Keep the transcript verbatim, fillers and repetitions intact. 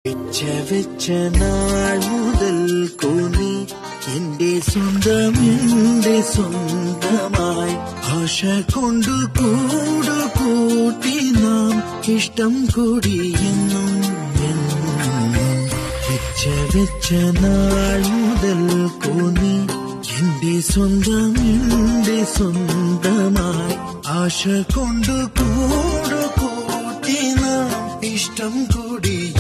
വെച്ച വെച്ച നാൾ മുതൽ കോനി എന്റെ സ്വന്തം എന്റെ സ്വന്തമായി ആശ കൊണ്ടു കൂടു കൂട്ടി നാം ഇഷ്ടം കൂടിയെന്നും വെച്ച വെച്ച നാൾ മുതൽ കോനി എന്റെ സ്വന്തം എന്റെ സ്വന്തമായി ആശ കൊണ്ടു കൂടു കൂട്ടി നാം ഇഷ്ടം കൂടി